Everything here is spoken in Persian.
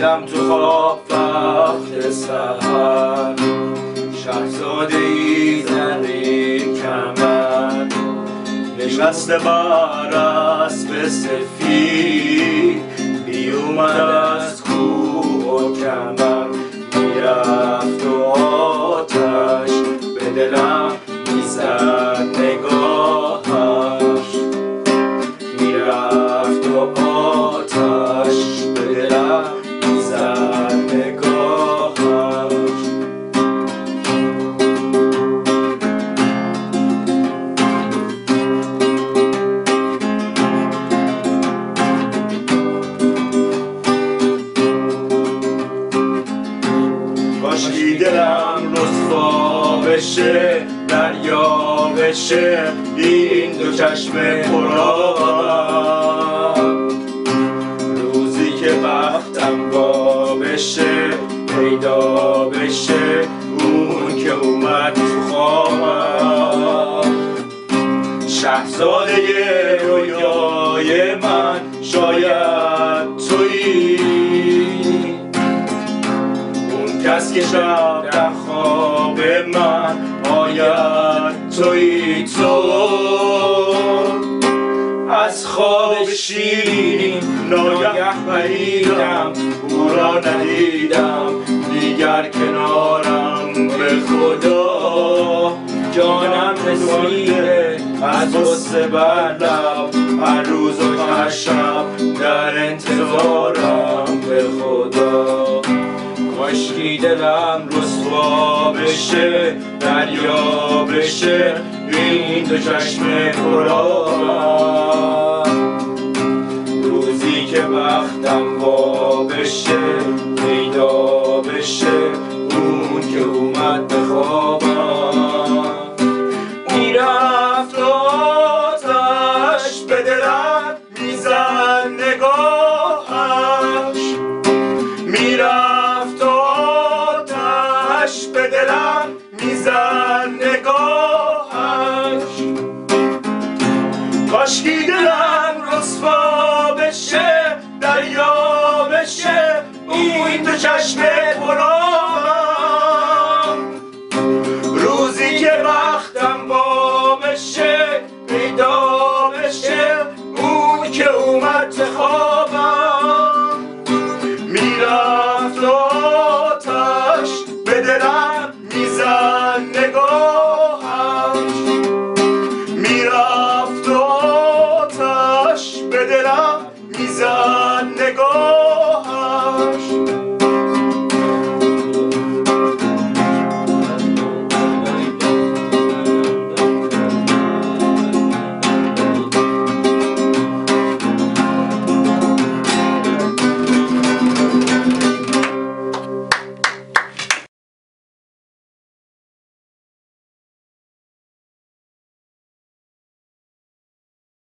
دیدم تو خواب وقت سحر شهزاده ای زرین کمر نشسته بر اسب سفید بیومد از کوه و کمر میرفت و آتش به دلم میزد نگاهش میرفت و آتش به دلم میزد نگاهش کاشکی دلم رسوا بشه دریا بشه این دو چشم پرآبم روزی که بختم وا بشه پیدا بشه اون که اومد تو خوابم شهزاده رویای من شاید تویی کس که شب در خواب من آید تویی تو از خواب شیرین ناگه پریدم او را ندیدم دیگر کنارم به خدا جانم رسیده از غصه بر لب هر روز و هر شب در انتظارم به خدا کاشکی دلم رسوا بشه دریا بشه این دو چشم پرآبم روزی که بختم وا بشه پیدا بشه اون که اومد به خوابم میرفت آتش به دلم میزد نگاهش میرفت به دلم میزد نگاهش کاشکی دلم رسوا بشه دریا بشه این دو چشم